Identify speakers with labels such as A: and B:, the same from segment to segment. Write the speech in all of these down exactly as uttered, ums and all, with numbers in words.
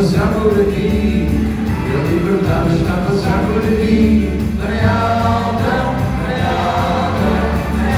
A: passar por aqui, e a liberdade está a passar por aqui. Bem alta, bem alta, bem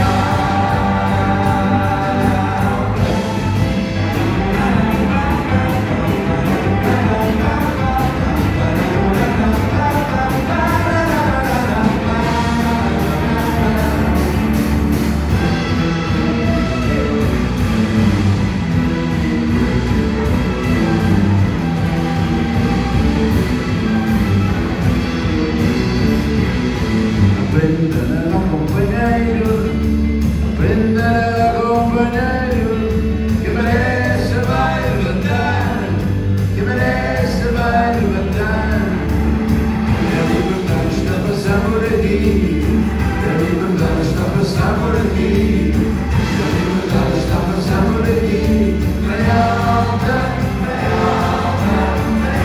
A: aprenda nada, companheiro, aprenda nada, companheiro, que merece vai levantar, que merece vai levantar. E a liberdade está a passar por aqui, e a liberdade está a passar por aqui, e a liberdade está a passar por aqui. Bem alta, bem alta, bem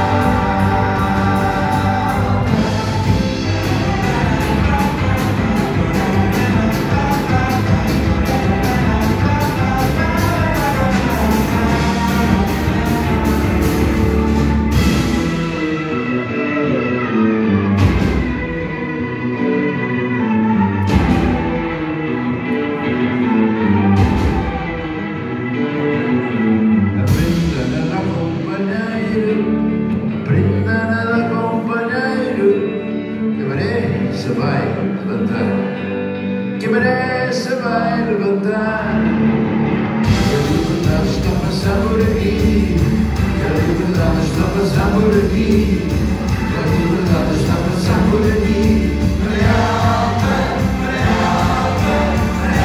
A: vai levantar, que merece vai levantar. E a liberdade está a passar por aqui, e a liberdade está a passar por aqui, e a liberdade está a passar por aqui. Bem alta, bem alta, bem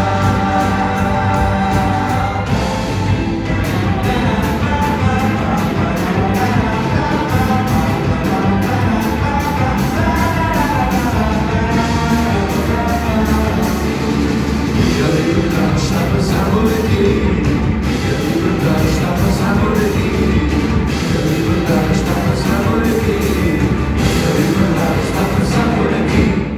A: está a passar por aqui, a liberdade está a passar por aqui, a liberdade está a passar por aqui, a liberdade está a passar por aqui.